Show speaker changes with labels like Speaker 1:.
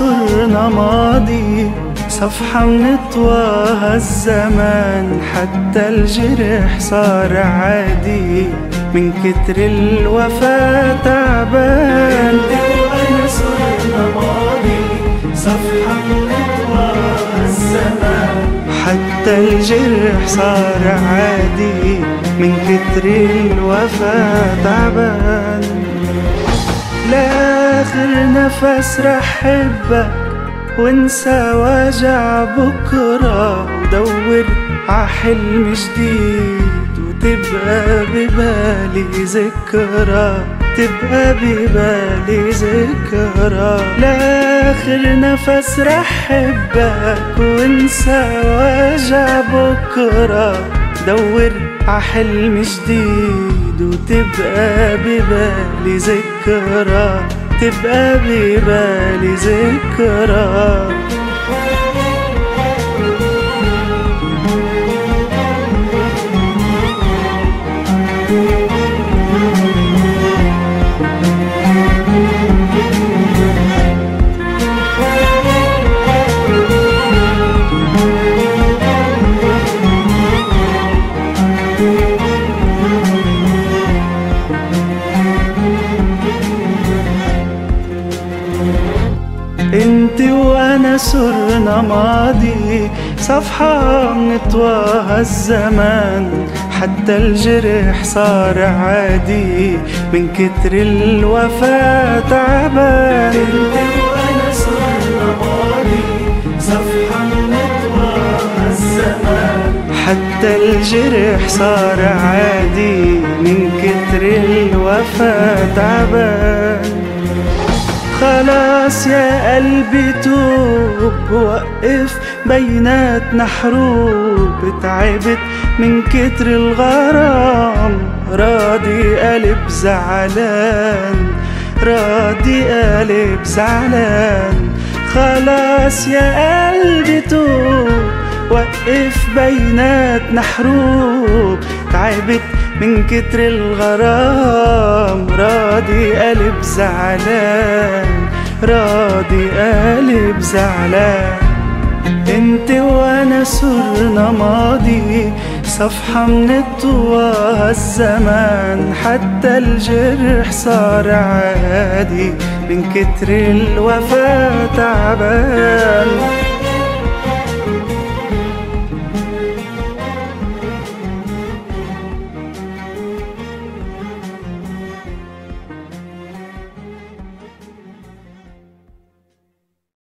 Speaker 1: صرنا ماضي، صفحة من طواها الزمان، حتى الجرح صار عادي، من كتر الوفاة تعبان. انت وانا صرنا ماضي، صفحة من طواها الزمان، حتى الجرح صار عادي، من كتر الوفاة تعبان. لآخر نفس رح حبك وانسى وجع بكرة، ودور عحلم جديد وتبقى ببالي ذكرى، تبقى ببالي ذكرى. لآخر نفس رح حبك وانسى وجع بكرة، دور عحلم جديد وتبقى ببالي ذكرى، تبقى ببالي ذكرى. انت وانا صرنا ماضي، صفحة من طواها الزمان، حتى الجرح صار عادي، من كتر الوفاة تعبان. انت وانا صرنا ماضي، صفحة من طواها الزمان، حتى الجرح صار عادي، من كتر الوفاة تعبان. خلاص يا قلبي توب، وقف بيناتنا حروب، تعبت من كتر الغرام، راضي قلب زعلان، راضي قلب زعلان. خلاص يا قلبي توب، وقف بيناتنا حروب، تعبت من كتر الغرام، راضي قلب زعلان، راضي قلب زعلان. انت وانا صرنا ماضي، صفحة من طواها الزمان، حتى الجرح صار عادي، من كتر الوفاة تعبان.